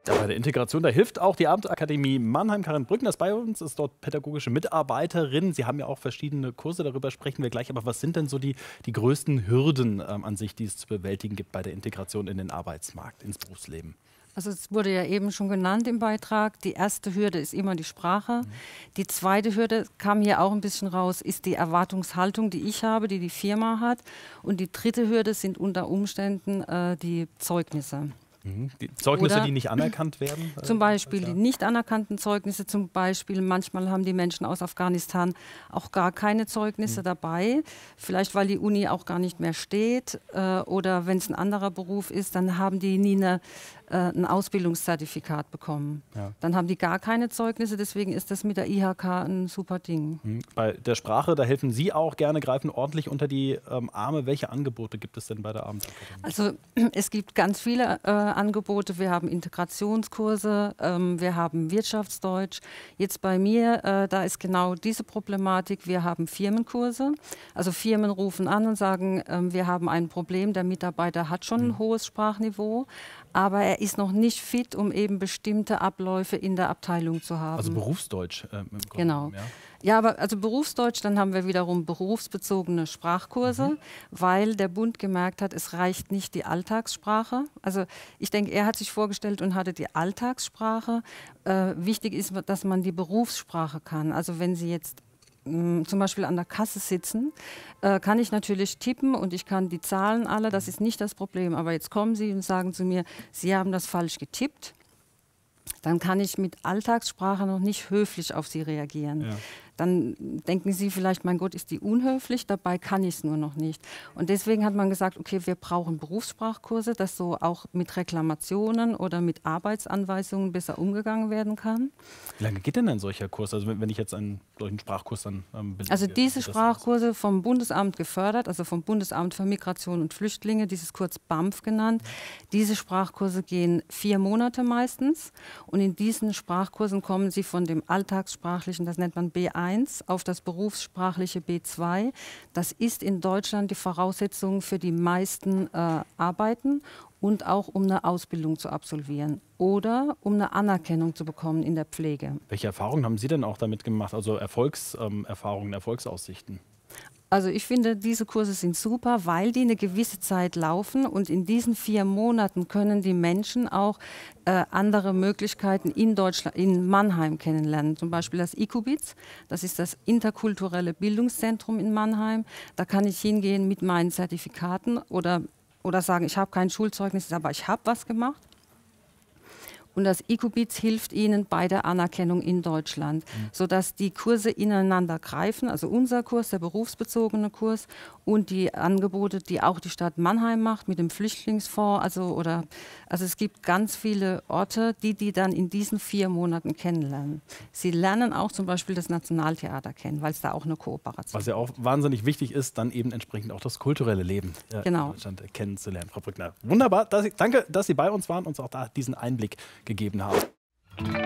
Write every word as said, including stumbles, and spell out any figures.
Ja, bei der Integration, da hilft auch die Abendakademie Mannheim. Karin Brückner ist bei uns, ist dort pädagogische Mitarbeiterin. Sie haben ja auch verschiedene Kurse, darüber sprechen wir gleich. Aber was sind denn so die, die größten Hürden ähm, an sich, die es zu bewältigen gibt bei der Integration in den Arbeitsmarkt, ins Berufsleben? Also es wurde ja eben schon genannt im Beitrag. Die erste Hürde ist immer die Sprache. Mhm. Die zweite Hürde kam hier auch ein bisschen raus, ist die Erwartungshaltung, die ich habe, die die Firma hat. Und die dritte Hürde sind unter Umständen äh, die Zeugnisse. Die Zeugnisse, Oder die nicht anerkannt werden? Zum Beispiel die nicht anerkannten Zeugnisse, zum Beispiel manchmal haben die Menschen aus Afghanistan auch gar keine Zeugnisse mhm. dabei, vielleicht weil die Uni auch gar nicht mehr steht äh, oder wenn es ein anderer Beruf ist, dann haben die nie eine, äh, ein Ausbildungszertifikat bekommen. Ja. Dann haben die gar keine Zeugnisse, deswegen ist das mit der I H K ein super Ding. Mhm. Bei der Sprache, da helfen Sie auch gerne, greifen ordentlich unter die ähm, Arme. Welche Angebote gibt es denn bei der Abendakademie? Also es gibt ganz viele äh, Angebote. Wir haben Integrationskurse, ähm, wir haben Wirtschaftsdeutsch. Jetzt bei mir, äh, da ist genau diese Problematik. Wir haben Firmenkurse. Also Firmen rufen an und sagen, ähm, wir haben ein Problem, der Mitarbeiter hat schon ein hohes Sprachniveau, aber er ist noch nicht fit, um eben bestimmte Abläufe in der Abteilung zu haben. Also Berufsdeutsch. Äh, im Grunde, genau. Ja. Ja, aber also Berufsdeutsch, dann haben wir wiederum berufsbezogene Sprachkurse, mhm. weil der Bund gemerkt hat, es reicht nicht die Alltagssprache. Also ich denke, er hat sich vorgestellt und hatte die Alltagssprache. Äh, wichtig ist, dass man die Berufssprache kann. Also wenn Sie jetzt mh, zum Beispiel an der Kasse sitzen, äh, kann ich natürlich tippen und ich kann die Zahlen alle, das ist nicht das Problem. Aber jetzt kommen Sie und sagen zu mir, Sie haben das falsch getippt. Dann kann ich mit Alltagssprache noch nicht höflich auf Sie reagieren. Ja. Dann denken Sie vielleicht, mein Gott, ist die unhöflich, dabei kann ich es nur noch nicht. Und deswegen hat man gesagt, okay, wir brauchen Berufssprachkurse, dass so auch mit Reklamationen oder mit Arbeitsanweisungen besser umgegangen werden kann. Wie lange geht denn ein solcher Kurs? Also wenn ich jetzt einen solchen Sprachkurs dann ähm, belege, Also diese Sprachkurse vom Bundesamt gefördert, also vom Bundesamt für Migration und Flüchtlinge, dieses kurz B A M F genannt. Diese Sprachkurse gehen vier Monate meistens und in diesen Sprachkursen kommen Sie von dem Alltagssprachlichen, das nennt man B eins, auf das berufssprachliche B zwei. Das ist in Deutschland die Voraussetzung für die meisten äh, Arbeiten und auch um eine Ausbildung zu absolvieren oder um eine Anerkennung zu bekommen in der Pflege. Welche Erfahrungen haben Sie denn auch damit gemacht, also Erfolgserfahrungen, ähm, Erfolgsaussichten? Also ich finde, diese Kurse sind super, weil die eine gewisse Zeit laufen und in diesen vier Monaten können die Menschen auch äh, andere Möglichkeiten in Deutschland, in Mannheim kennenlernen. Zum Beispiel das ICUBIZ, das ist das interkulturelle Bildungszentrum in Mannheim. Da kann ich hingehen mit meinen Zertifikaten oder, oder sagen, ich habe kein Schulzeugnis, aber ich habe was gemacht. Und das ICUBIZ hilft Ihnen bei der Anerkennung in Deutschland, mhm. sodass die Kurse ineinander greifen, also unser Kurs, der berufsbezogene Kurs und die Angebote, die auch die Stadt Mannheim macht mit dem Flüchtlingsfonds. Also, oder, also es gibt ganz viele Orte, die die dann in diesen vier Monaten kennenlernen. Sie lernen auch zum Beispiel das Nationaltheater kennen, weil es da auch eine Kooperation ist. Was ja auch wahnsinnig wichtig ist, dann eben entsprechend auch das kulturelle Leben äh, genau. in Deutschland kennenzulernen. Frau Brückner, wunderbar. Dass Sie, danke, dass Sie bei uns waren und uns auch da diesen Einblick gegeben haben.